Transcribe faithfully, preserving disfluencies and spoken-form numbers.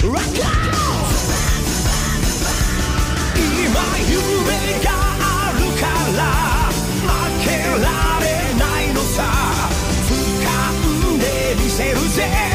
Rock on!今夢があるから負けられないのさ掴んでみせるぜ